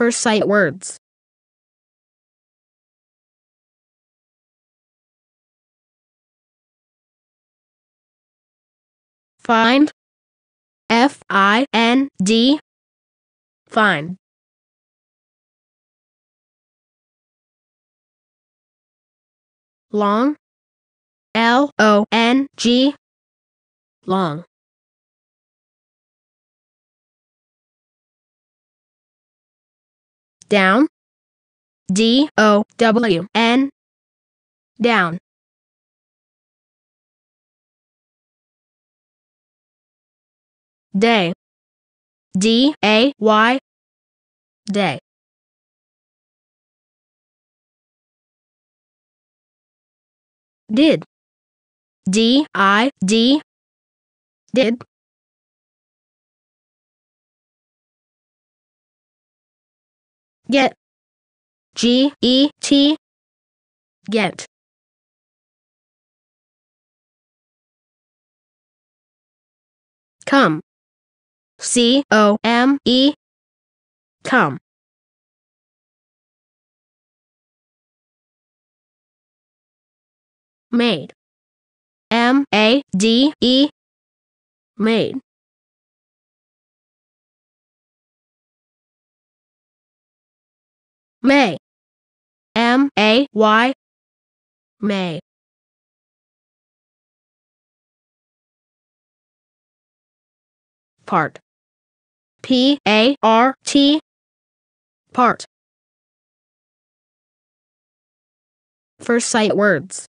First sight words. Find. F-I-N-D. Find. Long. L-O-N-G. Long. Down. D-O-W-N. Down. Day. D-A-Y. Day. Did. D-I-D. Did. Get. G-E-T. Get. Come. C-O-M-E. Come. Made. M-A-D-E. Made. May. M-A-Y. May. Part. P-A-R-T. Part. First sight words.